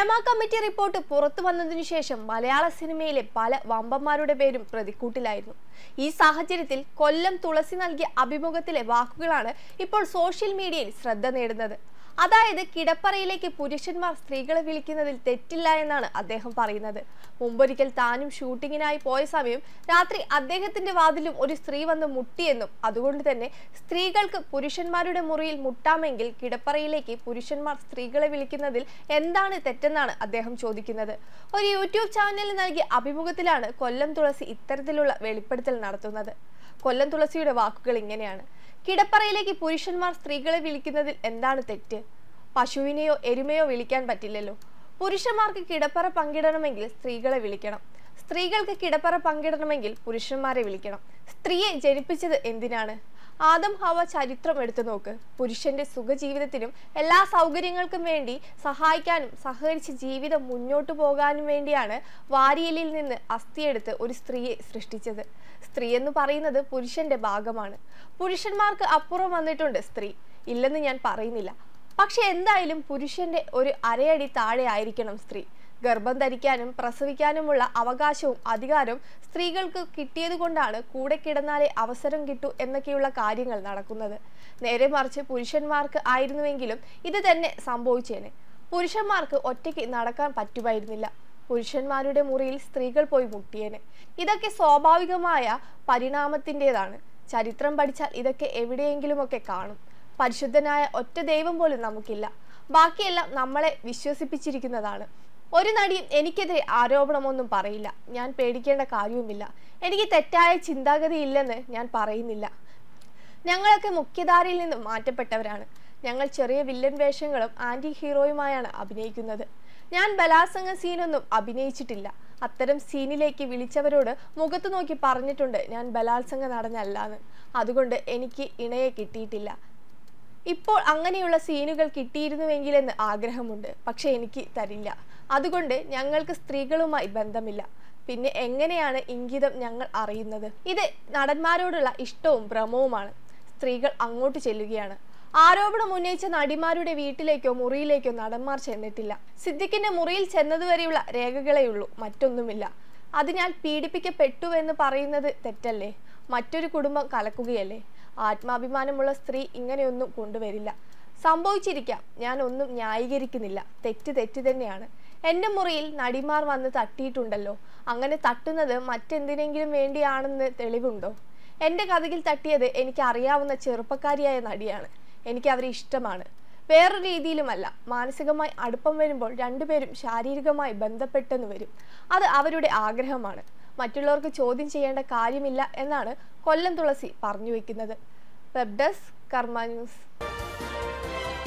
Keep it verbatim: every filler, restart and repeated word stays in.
Hema committee report പുറത്തു വന്നതിനു ശേഷം മലയാള സിനിമയിലെ പല വമ്പന്മാരുടെ പേരും പ്രതിക്കൂട്ടിലായിരുന്നു. ഈ സാഹചര്യത്തിൽ കൊല്ലം തുളസി നൽകിയ അഭിമുഖത്തിലെ വാക്കുകളാണ് ഇപ്പോൾ സോഷ്യൽ മീഡിയയിൽ ശ്രദ്ധ നേടുന്നത്. അതായത് കിടപ്പറയിലേക്ക് പുരുഷന്മാർ സ്ത്രീകളെ വിളിക്കുന്നതിൽ തെറ്റില്ല എന്നാണ് അദ്ദേഹം പറയുന്നത്. മുമ്പൊരിക്കൽ താനും ഷൂട്ടിങ്ങിനായി പോയ സമയം രാത്രി അദ്ദേഹത്തിന്റെ വാതിലും ഒരു സ്ത്രീ വന്ന് മുട്ടിയെന്നും അതുകൊണ്ട് തന്നെ സ്ത്രീകൾക്ക് പുരുഷന്മാരുടെ മുറിയിൽ മുട്ടാമെങ്കിൽ കിടപ്പറയിലേക്ക് പുരുഷന്മാർ സ്ത്രീകളെ വിളിക്കുന്നതിൽ എന്താണ് തെറ്റെന്നാണ് അദ്ദേഹം ചോദിക്കുന്നത്. ഒരു യൂട്യൂബ് ചാനലിൽ നൽകിയ അഭിമുഖത്തിലാണ് കൊല്ലം തുളസി ഇത്തരത്തിലുള്ള വെളിപ്പെടുത്തൽ നടത്തുന്നത്. കൊല്ലം തുളസിയുടെ വാക്കുകൾ ഇങ്ങനെയാണ്: കിടപ്പറയിലേക്ക് പുരുഷന്മാർ സ്ത്രീകളെ വിളിക്കുന്നതിൽ എന്താണ് തെറ്റ്? പശുവിനെയോ എരുമയോ വിളിക്കാൻ പറ്റില്ലല്ലോ. പുരുഷന്മാർക്ക് കിടപ്പറ പങ്കിടണമെങ്കിൽ സ്ത്രീകളെ വിളിക്കണം. സ്ത്രീകൾക്ക് കിടപ്പറ പങ്കിടണമെങ്കിൽ പുരുഷന്മാരെ വിളിക്കണം. സ്ത്രീയെ ജനിപ്പിച്ചത് എന്തിനാണ്? ആദം ഹവ ചരിത്രം എടുത്തു നോക്ക്. പുരുഷന്റെ സുഖജീവിതത്തിനും എല്ലാ സൗകര്യങ്ങൾക്കും വേണ്ടി സഹായിക്കാനും സഹകരിച്ച് ജീവിതം മുന്നോട്ടു പോകാനും വേണ്ടിയാണ് വാരിയലിൽ നിന്ന് അസ്ഥിയെടുത്ത് ഒരു സ്ത്രീയെ സൃഷ്ടിച്ചത്. സ്ത്രീ എന്ന് പറയുന്നത് പുരുഷന്റെ ഭാഗമാണ്. പുരുഷന്മാർക്ക് അപ്പുറം വന്നിട്ടുണ്ട് സ്ത്രീ, ഇല്ലെന്ന് ഞാൻ പറയുന്നില്ല. പക്ഷെ എന്തായാലും പുരുഷന്റെ ഒരു അരയടി താഴെ ആയിരിക്കണം സ്ത്രീ. ഗർഭം ധരിക്കാനും പ്രസവിക്കാനുമുള്ള അവകാശവും അധികാരവും സ്ത്രീകൾക്ക് കിട്ടിയത് കൊണ്ടാണ് കൂടെ കിടന്നാലേ അവസരം കിട്ടൂ എന്നൊക്കെയുള്ള കാര്യങ്ങൾ നടക്കുന്നത്. നേരെ മറിച്ച് പുരുഷന്മാർക്ക് ആയിരുന്നുവെങ്കിലും ഇത് തന്നെ സംഭവിച്ചേനെ. പുരുഷന്മാർക്ക് ഒറ്റയ്ക്ക് നടക്കാൻ പറ്റുമായിരുന്നില്ല. പുരുഷന്മാരുടെ മുറിയിൽ സ്ത്രീകൾ പോയി മുട്ടിയേനെ. ഇതൊക്കെ സ്വാഭാവികമായ പരിണാമത്തിൻ്റെതാണ്. ചരിത്രം പഠിച്ചാൽ ഇതൊക്കെ എവിടെയെങ്കിലുമൊക്കെ കാണും. പരിശുദ്ധനായ ഒറ്റ ദൈവം പോലും നമുക്കില്ല. ബാക്കിയെല്ലാം നമ്മളെ വിശ്വസിപ്പിച്ചിരിക്കുന്നതാണ്. ഒരു നടിയും എനിക്കെതിരെ ആരോപണമൊന്നും പറയില്ല. ഞാൻ പേടിക്കേണ്ട കാര്യവുമില്ല. എനിക്ക് തെറ്റായ ചിന്താഗതി ഇല്ലെന്ന് ഞാൻ പറയുന്നില്ല. ഞങ്ങളൊക്കെ മുഖ്യധാരയിൽ നിന്ന് മാറ്റപ്പെട്ടവരാണ്. ഞങ്ങൾ ചെറിയ വില്ലൻ വേഷങ്ങളും ആന്റി ഹീറോയുമായാണ് അഭിനയിക്കുന്നത്. ഞാൻ ബലാത്സംഗ സീനൊന്നും അഭിനയിച്ചിട്ടില്ല. അത്തരം സീനിലേക്ക് വിളിച്ചവരോട് മുഖത്ത് നോക്കി പറഞ്ഞിട്ടുണ്ട് ഞാൻ ബലാത്സംഗ നടനല്ലാന്ന്. അതുകൊണ്ട് എനിക്ക് ഇണയെ കിട്ടിയിട്ടില്ല. ഇപ്പോൾ അങ്ങനെയുള്ള സീനുകൾ കിട്ടിയിരുന്നുവെങ്കിലെന്ന് ആഗ്രഹമുണ്ട്. പക്ഷെ എനിക്ക് തരില്ല. അതുകൊണ്ട് ഞങ്ങൾക്ക് സ്ത്രീകളുമായി ബന്ധമില്ല. പിന്നെ എങ്ങനെയാണ് ഇംഗിതം ഞങ്ങൾ അറിയുന്നത്? ഇത് നടന്മാരോടുള്ള ഇഷ്ടവും ഭ്രമവുമാണ്. സ്ത്രീകൾ അങ്ങോട്ട് ചെല്ലുകയാണ്. ആരോപണം ഉന്നയിച്ച നടിമാരുടെ വീട്ടിലേക്കോ മുറിയിലേക്കോ നടന്മാർ ചെന്നിട്ടില്ല. സിദ്ദിഖിന്റെ മുറിയിൽ ചെന്നതുവരെയുള്ള രേഖകളെയുള്ളൂ, മറ്റൊന്നുമില്ല. അതിനാൽ പീഡിപ്പിക്കപ്പെട്ടുവെന്ന് പറയുന്നത് തെറ്റല്ലേ? മറ്റൊരു കുടുംബം കലക്കുകയല്ലേ? ആത്മാഭിമാനമുള്ള സ്ത്രീ ഇങ്ങനെയൊന്നും കൊണ്ടുവരില്ല. സംഭവിച്ചിരിക്കാം, ഞാൻ ഒന്നും ന്യായീകരിക്കുന്നില്ല. തെറ്റ് തെറ്റ് തന്നെയാണ്. എൻ്റെ മുറിയിൽ നടിമാർ വന്ന് തട്ടിയിട്ടുണ്ടല്ലോ. അങ്ങനെ തട്ടുന്നത് മറ്റെന്തിനെങ്കിലും വേണ്ടിയാണെന്ന് തെളിവുണ്ടോ? എൻ്റെ കഥകിൽ തട്ടിയത് എനിക്ക് അറിയാവുന്ന ചെറുപ്പക്കാരിയായ നടിയാണ്. എനിക്ക് അവരെ ഇഷ്ടമാണ്. വേറൊരു രീതിയിലുമല്ല. മാനസികമായി അടുപ്പം വരുമ്പോൾ രണ്ടുപേരും ശാരീരികമായി ബന്ധപ്പെട്ടെന്ന് വരും. അത് അവരുടെ ആഗ്രഹമാണ്. മറ്റുള്ളവർക്ക് ചോദ്യം ചെയ്യേണ്ട കാര്യമില്ല എന്നാണ് കൊല്ലം തുളസി പറഞ്ഞു വയ്ക്കുന്നത്. Web desk Karma news.